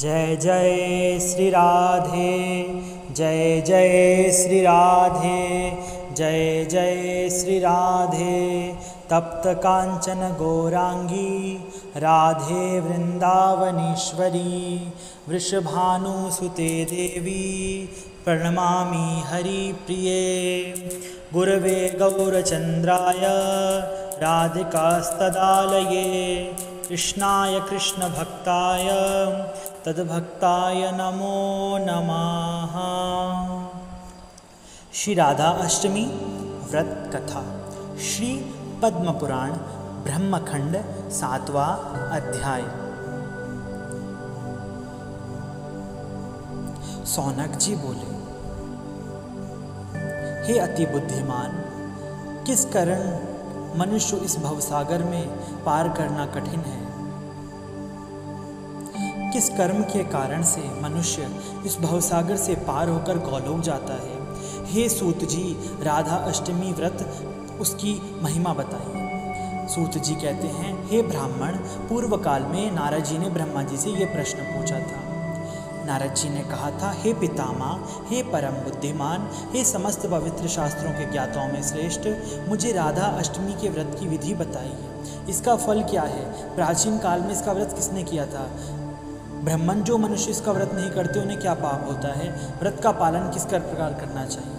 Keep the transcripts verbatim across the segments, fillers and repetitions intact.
जय जय श्री राधे, जय जय श्री राधे, जय जय श्री राधे। तप्त कांचन गौरांगी राधे वृंदावनेश्वरी, वृषभानुसुते देवी प्रणमामि हरिप्रिये। गुरवे गौरचंद्राय राधिकास्तदालये, कृष्णाय कृष्णभक्ताय तद्भक्ताय नमो नमः। श्री राधा अष्टमी व्रत कथा। श्री पद्म पुराण ब्रह्मखंड सातवां अध्याय। सौनक जी बोले, हे अति बुद्धिमान, किस कारण मनुष्य इस भवसागर में पार करना कठिन है? किस कर्म के कारण से मनुष्य इस भवसागर से पार होकर गोलोक जाता है? हे सूत जी, राधा अष्टमी व्रत उसकी महिमा बताइए। सूत जी कहते हैं, हे ब्राह्मण, पूर्व काल में नारद जी ने ब्रह्मा जी से यह प्रश्न पूछा था। नारद जी ने कहा था, हे पितामह, हे परम बुद्धिमान, हे समस्त पवित्र शास्त्रों के ज्ञाताओं में श्रेष्ठ, मुझे राधा अष्टमी के व्रत की विधि बताइए। इसका फल क्या है? प्राचीन काल में इसका व्रत किसने किया था? ब्राह्मण जो मनुष्य इसका व्रत नहीं करते उन्हें क्या पाप होता है? व्रत का पालन किस प्रकार करना चाहिए?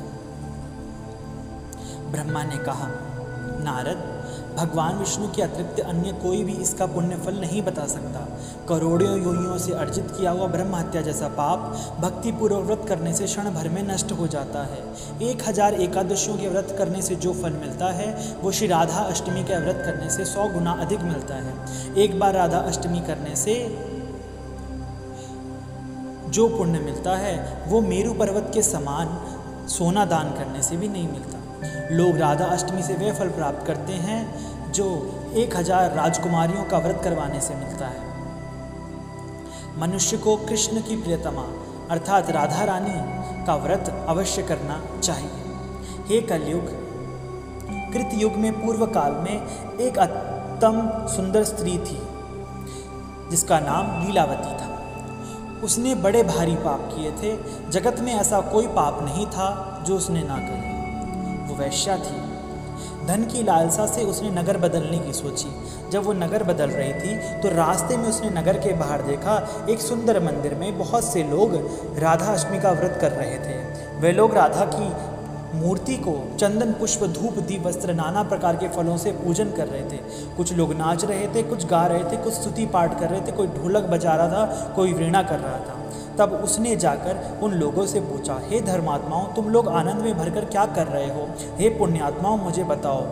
ब्रह्मा ने कहा, नारद, भगवान विष्णु के अतिरिक्त अन्य कोई भी इसका पुण्य फल नहीं बता सकता। करोड़ों योनियों से अर्जित किया हुआ ब्रह्म हत्या जैसा पाप भक्ति पूर्वक व्रत करने से क्षण भर में नष्ट हो जाता है। एक हजार एकादशियों के व्रत करने से जो फल मिलता है वो श्री राधा अष्टमी के व्रत करने से सौ गुना अधिक मिलता है। एक बार राधा अष्टमी करने से जो पुण्य मिलता है वो मेरु पर्वत के समान सोना दान करने से भी नहीं मिलता। लोग राधा अष्टमी से वे फल प्राप्त करते हैं जो एक हजार राजकुमारियों का व्रत करवाने से मिलता है। मनुष्य को कृष्ण की प्रियतमा अर्थात राधा रानी का व्रत अवश्य करना चाहिए। हे कलयुग, कृत युग में पूर्व काल में एक अत्यंत सुंदर स्त्री थी जिसका नाम लीलावती था। उसने बड़े भारी पाप किए थे। जगत में ऐसा कोई पाप नहीं था जो उसने ना करे। वो वैश्या थी। धन की लालसा से उसने नगर बदलने की सोची। जब वो नगर बदल रही थी तो रास्ते में उसने नगर के बाहर देखा, एक सुंदर मंदिर में बहुत से लोग राधा अष्टमी का व्रत कर रहे थे। वे लोग राधा की मूर्ति को चंदन, पुष्प, धूप, दीप, वस्त्र, नाना प्रकार के फलों से पूजन कर रहे थे। कुछ लोग नाच रहे थे, कुछ गा रहे थे, कुछ स्तुति पाठ कर रहे थे, कोई ढोलक बजा रहा था, कोई वीणा कर रहा था। तब उसने जाकर उन लोगों से पूछा, हे धर्मात्माओं, तुम लोग आनंद में भरकर क्या कर रहे हो? हे पुण्यात्माओं, मुझे बताओ।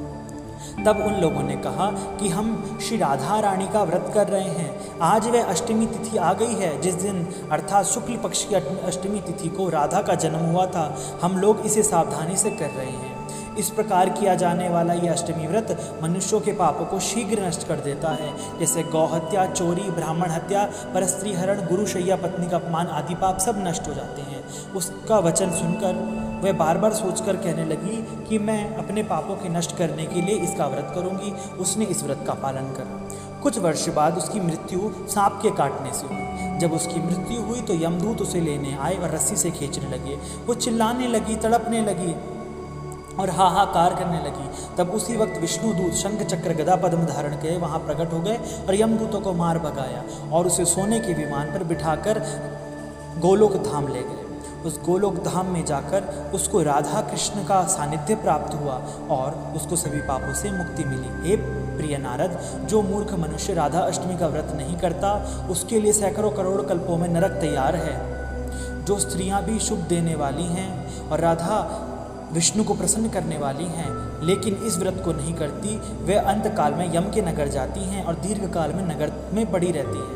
तब उन लोगों ने कहा कि हम श्री राधा रानी का व्रत कर रहे हैं। आज वह अष्टमी तिथि आ गई है जिस दिन अर्थात शुक्ल पक्ष की अष्टमी तिथि को राधा का जन्म हुआ था। हम लोग इसे सावधानी से कर रहे हैं। इस प्रकार किया जाने वाला यह अष्टमी व्रत मनुष्यों के पापों को शीघ्र नष्ट कर देता है, जैसे गौ हत्या, चोरी, ब्राह्मण हत्या, परस्त्री हरण, गुरुशैया पत्नी का अपमान आदि पाप सब नष्ट हो जाते हैं। उसका वचन सुनकर वह बार बार सोचकर कहने लगी कि मैं अपने पापों के नष्ट करने के लिए इसका व्रत करूंगी। उसने इस व्रत का पालन करा। कुछ वर्ष बाद उसकी मृत्यु सांप के काटने से हुई। जब उसकी मृत्यु हुई तो यमदूत उसे लेने आए और रस्सी से खींचने लगे। वो चिल्लाने लगी, तड़पने लगी और हाहाकार करने लगी। तब उसी वक्त विष्णुदूत शंख चक्र गदा पद्म धारण के वहाँ प्रकट हो गए और यमदूतों को मार भगाया और उसे सोने के विमान पर बिठाकर गोलोक धाम ले गए। उस गोलोक धाम में जाकर उसको राधा कृष्ण का सानिध्य प्राप्त हुआ और उसको सभी पापों से मुक्ति मिली। हे प्रिय नारद, जो मूर्ख मनुष्य राधा अष्टमी का व्रत नहीं करता उसके लिए सैकड़ों करोड़ कल्पों में नरक तैयार है। जो स्त्रियां भी शुभ देने वाली हैं और राधा विष्णु को प्रसन्न करने वाली हैं लेकिन इस व्रत को नहीं करती, वे अंत काल में यम के नगर जाती हैं और दीर्घ काल में नगर में पड़ी रहती हैं।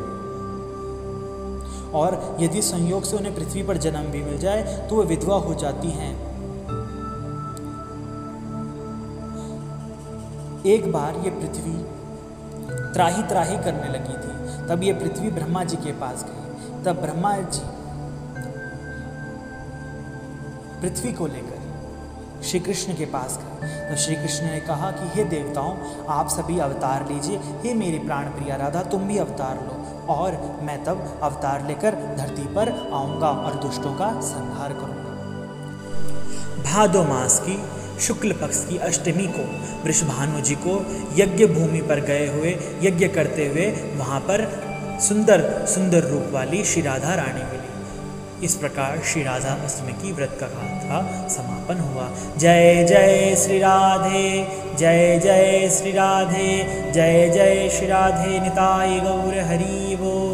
और यदि संयोग से उन्हें पृथ्वी पर जन्म भी मिल जाए तो वे विधवा हो जाती हैं। एक बार ये पृथ्वी त्राही त्राही करने लगी थी। तब ये पृथ्वी ब्रह्मा जी के पास गई। तब ब्रह्मा जी पृथ्वी को लेकर श्री कृष्ण के पास गए तो श्री कृष्ण ने कहा कि हे देवताओं, आप सभी अवतार लीजिए, हे मेरी प्राण प्रिया राधा तुम भी अवतार लो, और मैं तब अवतार लेकर धरती पर आऊँगा और दुष्टों का संहार करूँगा। भादो मास की शुक्ल पक्ष की अष्टमी को वृषभानु जी को यज्ञ भूमि पर गए हुए यज्ञ करते हुए वहाँ पर सुंदर सुंदर रूप वाली श्री राधा रानी मिली। इस प्रकार श्री राधा अष्टमी की व्रत का गाथा समापन हुआ। जय जय श्री राधे, जय जय श्री राधे, जय जय श्री राधे, निताई गौर हरि बोल।